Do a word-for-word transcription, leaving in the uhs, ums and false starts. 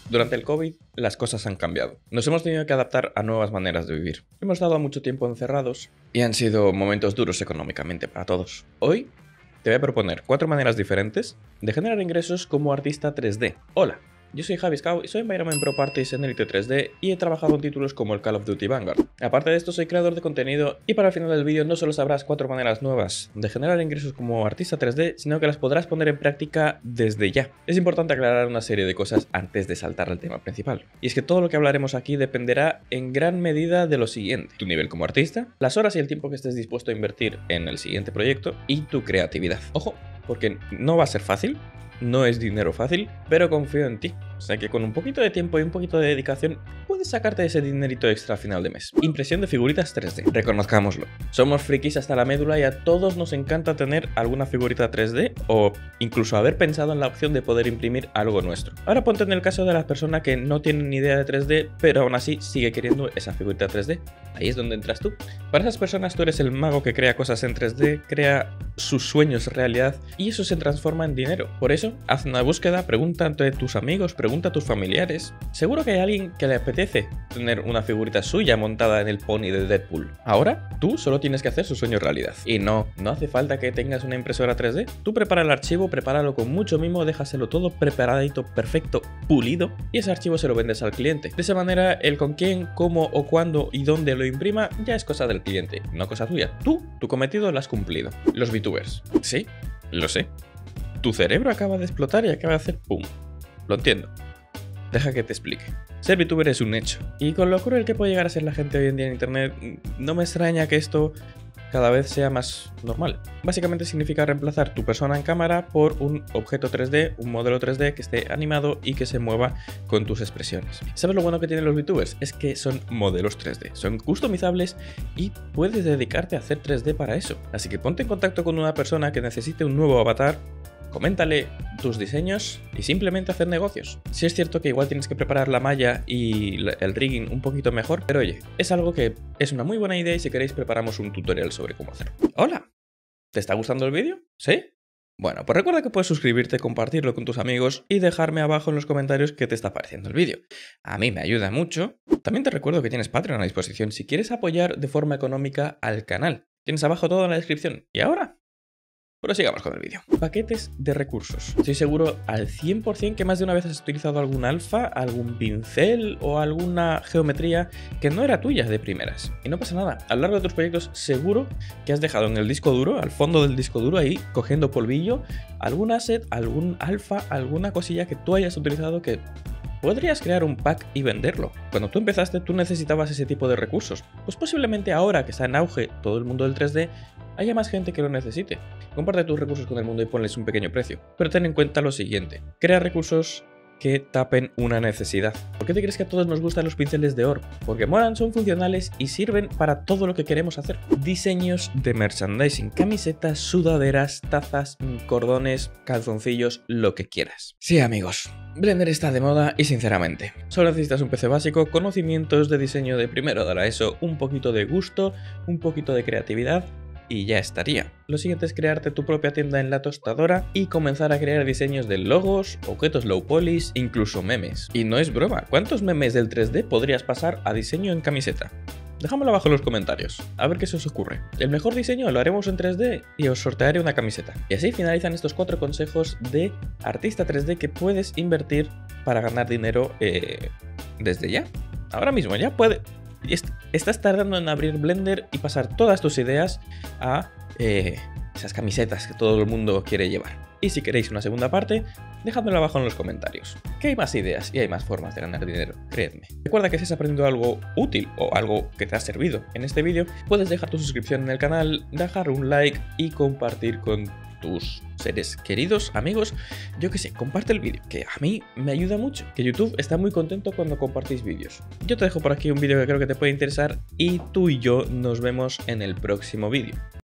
Durante el COVID, las cosas han cambiado. Nos hemos tenido que adaptar a nuevas maneras de vivir. Hemos estado mucho tiempo encerrados y han sido momentos duros económicamente para todos. Hoy te voy a proponer cuatro maneras diferentes de generar ingresos como artista tres D. Hola, yo soy Javi Scout y soy environment pro artist en Elite tres D y he trabajado en títulos como el Call of Duty Vanguard. Aparte de esto, soy creador de contenido y para el final del vídeo no solo sabrás cuatro maneras nuevas de generar ingresos como artista tres D, sino que las podrás poner en práctica desde ya. Es importante aclarar una serie de cosas antes de saltar al tema principal. Y es que todo lo que hablaremos aquí dependerá en gran medida de lo siguiente: tu nivel como artista, las horas y el tiempo que estés dispuesto a invertir en el siguiente proyecto y tu creatividad. Ojo, porque no va a ser fácil. No es dinero fácil, pero confío en ti. O sea que con un poquito de tiempo y un poquito de dedicación puedes sacarte ese dinerito extra a final de mes. Impresión de figuritas tres D. Reconozcámoslo. Somos frikis hasta la médula y a todos nos encanta tener alguna figurita tres D o incluso haber pensado en la opción de poder imprimir algo nuestro. Ahora ponte en el caso de la persona que no tiene ni idea de tres D, pero aún así sigue queriendo esa figurita tres D. Ahí es donde entras tú. Para esas personas tú eres el mago que crea cosas en tres D, crea sus sueños realidad y eso se transforma en dinero. Por eso, haz una búsqueda, pregunta entre tus amigos, pregunta a tus familiares. Seguro que hay alguien que le apetece tener una figurita suya montada en el pony de Deadpool. Ahora, tú solo tienes que hacer su sueño realidad. Y no, no hace falta que tengas una impresora tres D. Tú prepara el archivo, prepáralo con mucho mimo, déjaselo todo preparadito, perfecto, pulido, y ese archivo se lo vendes al cliente. De esa manera, el con quién, cómo o cuándo y dónde lo imprima ya es cosa del cliente, no cosa tuya. Tú, tu cometido lo has cumplido. Los VTubers. Sí, lo sé. Tu cerebro acaba de explotar y acaba de hacer pum. Lo entiendo. Deja que te explique. Ser VTuber es un hecho. Y con lo cruel que puede llegar a ser la gente hoy en día en internet, no me extraña que esto cada vez sea más normal. Básicamente significa reemplazar tu persona en cámara por un objeto tres D, un modelo tres D que esté animado y que se mueva con tus expresiones. ¿Sabes lo bueno que tienen los VTubers? Es que son modelos tres D, son customizables y puedes dedicarte a hacer tres D para eso. Así que ponte en contacto con una persona que necesite un nuevo avatar, coméntale tus diseños y simplemente hacer negocios. Sí es cierto que igual tienes que preparar la malla y el rigging un poquito mejor, pero oye, es algo que es una muy buena idea y si queréis preparamos un tutorial sobre cómo hacerlo. ¡Hola! ¿Te está gustando el vídeo? ¿Sí? Bueno, pues recuerda que puedes suscribirte, compartirlo con tus amigos y dejarme abajo en los comentarios qué te está pareciendo el vídeo. A mí me ayuda mucho. También te recuerdo que tienes Patreon a disposición si quieres apoyar de forma económica al canal. Tienes abajo todo en la descripción. ¿Y ahora? Pero sigamos con el vídeo. Paquetes de recursos. Estoy seguro al cien por cien que más de una vez has utilizado algún alfa, algún pincel o alguna geometría que no era tuya de primeras. Y no pasa nada. A lo largo de tus proyectos seguro que has dejado en el disco duro, al fondo del disco duro ahí, cogiendo polvillo, algún asset, algún alfa, alguna cosilla que tú hayas utilizado que podrías crear un pack y venderlo. Cuando tú empezaste tú necesitabas ese tipo de recursos. Pues posiblemente ahora que está en auge todo el mundo del tres D, haya más gente que lo necesite. Comparte tus recursos con el mundo y ponles un pequeño precio. Pero ten en cuenta lo siguiente: crea recursos que tapen una necesidad. ¿Por qué te crees que a todos nos gustan los pinceles de Orb? Porque molan, son funcionales y sirven para todo lo que queremos hacer. Diseños de merchandising, camisetas, sudaderas, tazas, cordones, calzoncillos, lo que quieras. Sí, amigos, Blender está de moda y sinceramente, solo necesitas un P C básico, conocimientos de diseño de primero de la ESO, un poquito de gusto, un poquito de creatividad y ya estaría. Lo siguiente es crearte tu propia tienda en la tostadora y comenzar a crear diseños de logos, objetos low polis, incluso memes. Y no es broma, ¿cuántos memes del tres D podrías pasar a diseño en camiseta? Déjamelo abajo en los comentarios, a ver qué se os ocurre. El mejor diseño lo haremos en tres D y os sortearé una camiseta. Y así finalizan estos cuatro consejos de artista tres D que puedes invertir para ganar dinero eh, desde ya. Ahora mismo ya puedes. Estás tardando en abrir Blender y pasar todas tus ideas a eh, esas camisetas que todo el mundo quiere llevar. Y si queréis una segunda parte, dejadmelo abajo en los comentarios, que hay más ideas y hay más formas de ganar dinero, creedme. Recuerda que si has aprendido algo útil o algo que te ha servido en este vídeo, puedes dejar tu suscripción en el canal, dejar un like y compartir con tus seres queridos, amigos, yo que sé, comparte el vídeo, que a mí me ayuda mucho, que YouTube está muy contento cuando compartís vídeos. Yo te dejo por aquí un vídeo que creo que te puede interesar y tú y yo nos vemos en el próximo vídeo.